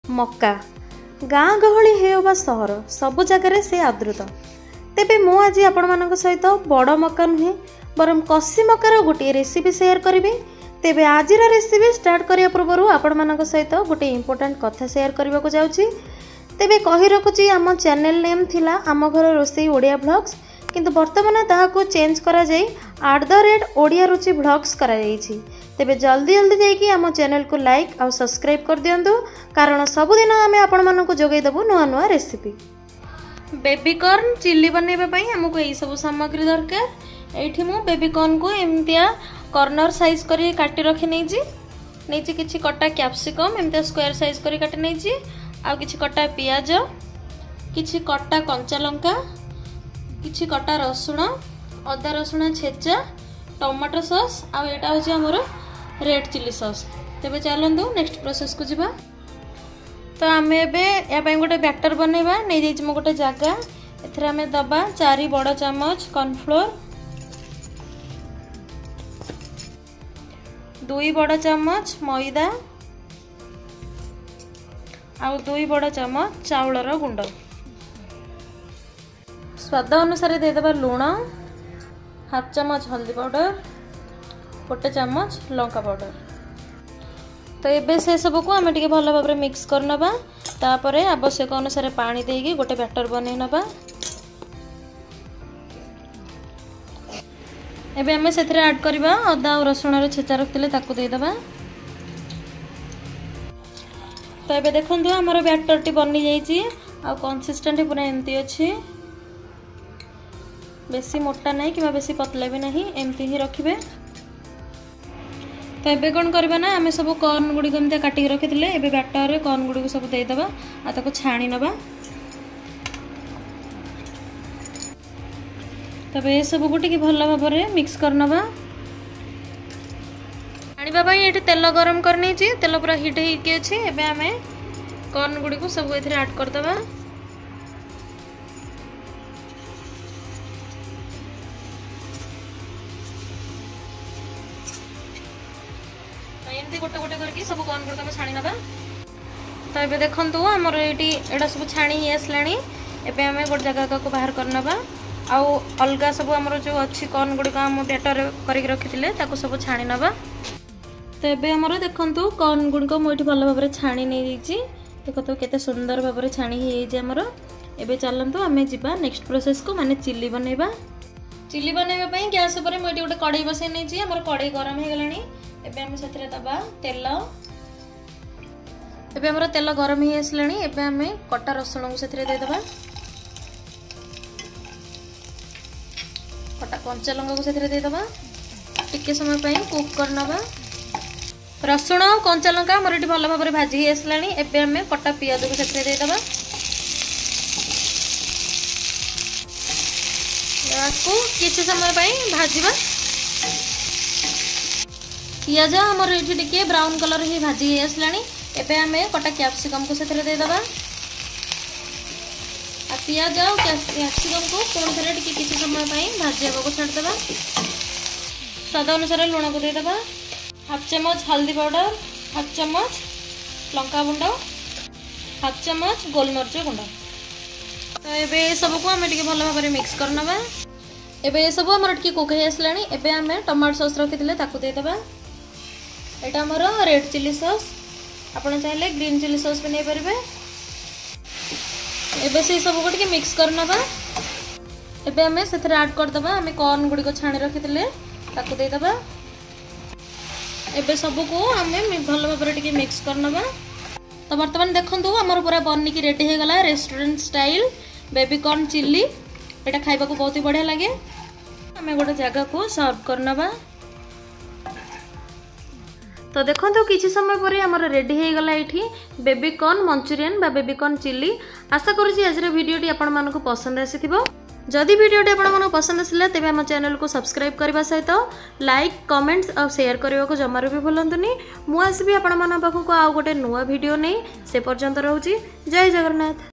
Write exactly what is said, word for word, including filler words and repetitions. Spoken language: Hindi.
मक्का गाँ गहली हे बा सहर सबु जगार से आदृत। तेबे मु आज आपण मानक सहित बड़ मक्का नुहे बरम कसी मक्कार गोटे रेसिपी शेयर करी। तेबे आज रेसिपी स्टार्ट करिया पूर्व आपण मानक सहित गोटे इंपोर्टेंट कथा शेयर करने को जाउची। तेबे कहि रखुची आम चैनल नेम थिला आम घर रोसई ओडिया ब्लॉग्स, किंतु वर्तमान ताहाको चेंज करा जाई at the rate Odia Ruchi blogs करा जाईची। तेबे जल्दी जल्दी जाइए आम चैनल को लाइक और सब्सक्राइब कर दियंतु, कारण सबुदिन आम आपण मानक जोगै देबु नुआ नुआ रेसिपी। बेबी कॉर्न चिल्ली बनैबा पई हमको एई सब सामग्री दरकार। एठी मु बेबी कॉर्न को एमतिया कॉर्नर साइज करी काटी रखी नै जी नै जी किछि कटा कैप्सिकम एमतिया स्क्वायर साइज करी काटी नै जी, आ किछि कटा पियाज, किछि कटा कंचा लंका, किछि कटा रसुण, अदा रसुण छेचा, टमाटो सॉस आ एटा होछि हमर रेड चिली सॉस। तेबे चलंतु नेक्स्ट प्रोसेस को जिबा। तो आमे एबे या पय गोटे बैटर बनेबा। नै जाई छ म गोटे जागा, एथरा आमे दबा चार बड़ चम्मच कॉर्नफ्लोर, दुई बड़ चम्मच मैदा आ दुई बड़ चम्मच चाउलर गुंड, स्वाद अनुसार दे देबा लूण, हाफ चम्मच हल्दी पाउडर, गोटे चम्मच लंका पाउडर। तो एबे से सब को आमे टिके भल भाबरे मिक्स कर नबा। तापरे आवश्यक अनुसार पानी देगी गोटे बैटर बनै नबा। एबे आमे सेथरे ऐड करबा अदा और रसुण रे छेचा रखतिले ताकू दे देबा। तो एबे देखंतु हमर बैटर टी बनि जाईची आ कंसिस्टेंट पूरा एमती अछि, बेसी मोटा नहीं कि बेसी पतला भी नहीं, एमती ही रखिबे। तो एबे कोन करबा ना आमे सब कॉर्न गुडी गमते काटी रखि दिले। एबे बैटर रे कॉर्न गुडी को सब दे देबा आ ताको छाणी नबा। तबे ए सब गुटी के भल्ला भाबरे मिक्स कर नबा। आनिबा पई एठी तेल गरम करनी छी, तेल पूरा हीट ही के अछि। एबे आमे कॉर्न गुडी को सब एथरे ऐड कर देबा। गोटे गोटे करके सब कॉर्न गुड छाणी नबा। तो ये देखंतु हमर एटी एडा सब छाणी ही आसलानी। एबे हमें गोटे जगह को बाहर कर नबा। आउ अलगा सब हमर जो अच्छी कॉर्न गुड हम बैटर करके रखिथिले ताको सब छाणी नबा। तो एबे हमर देखंतु कॉर्न गुड को मोइठी भल भाबरे छाणी नै दिछि। देखतो केते सुंदर भाबरे छाणी ही जे हमर। एबे चलंतु हमें जिबा नेक्स्ट प्रोसेस को, माने चिल्ली बनेबा। चिल्ली बनेबा पई गैस ऊपर मोइठी गोटे कढ़ाई बसै नै छी। हमर कढ़ाई गरम हे गलानी। एबे हम सेथरे दबा तेल। एबे हमर तेल गरम ही आसलानी। एबे हम कटा रसुण को सेथरे दे दबा, कटा कंचा लंका को सेथरे दे दबा। टिके समय पई कुक कर नबा। रसुण और कंचा लंका हमर एठी भल भाबरे भाजी ही आसलानी। एबे हम कटा पियाज को सेथरे दे दबा। याको किछि समय पई भाजीबा। पियाज हमर एठी टिके ब्राउन कलर ही भाजी ही आसलानी। एबे हमें कटा कैप्सिकम को सेथरे दे दबा। आ पियाज और कैप्सिकम को कोन थरे टिके किछि समय पई भाजी हेबो को छाड़ देबा। स्वाद अनुसार लूण को दे दबा। हाफ चम्मच हल्दी पाउडर, हाफ चम्मच लंका गुंड, हाफ चम्मच गोलमरिच गुंड। तो एबे सब को हमें टिके भल भाबरे मिक्स कर नबा। एबे सब हमर टिके कुक हे आसलानी। एबे हमें टमाटो सॉस रखिथिले ताकू दे दबा। एटा हमर रेड चिली सॉस, आपण चाहिले ग्रीन चिली सॉस भी नहीं परिबे। एबे से सब को मिक्स कर नबा। एबे हमें सेथरे ऐड कर दबा हमें कॉर्न गुडी को छाणी रखिथिले ताकू दे दबा। एबे सब को हमें भल भाबरे टिके मिक्स कर नबा। तो वर्तमान देखंतु हमर पूरा बन्नी की रेडी हे गला restaurant style baby corn chilli. एटा खाइबा को बहुत ही बढ़िया लागे। हमें गोटे जगह को सर्व कर नबा। तो देखो तो किसी समय पर आमर रेडी हो गला ये बेबी कॉर्न मंचूरियन बा बेबी कॉर्न चिल्ली। आशा करुँगी आज भिडियोटी आपण मानक पसंद आसीथिबो। जदि भिडियोटी आपण मानक पसंद आसिला तेबे हम चैनल को सब्सक्राइब करबा सहित लाइक कमेंट्स और शेयर करने को जमार भी भूलंतुनी। मु आसबी आपण मान पाखु को आ गोटे नुआ भिडियो नहीं। से पर्यंत रहूची। जय जगन्नाथ।